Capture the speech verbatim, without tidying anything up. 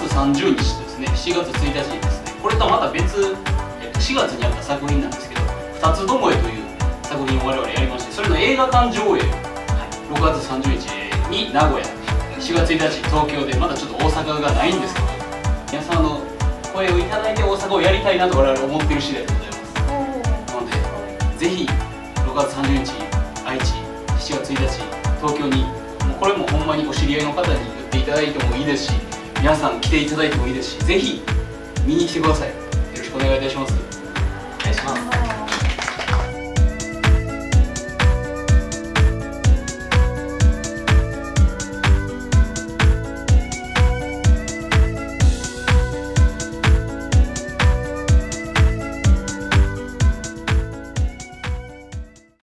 つさんじゅうにちとですね、しがつついたちにですね、これとはまた別、しがつにあった作品なんですけど、ふたつどもえという作品を我々やりまして、それの映画館上映、はい、ろくがつさんじゅうにちに名古屋、しがつついたち東京で、まだちょっと大阪がないんですけど、皆様の声をいただいて大阪をやりたいなと我々思っている次第でございます。なので、ぜひろくがつさんじゅうにち愛知、しちがつついたち東京に、もうこれもほんまにお知り合いの方に言っていただいてもいいですし、皆さん来ていただいてもいいですし、ぜひ見に来てください。よろしくお願いいたします。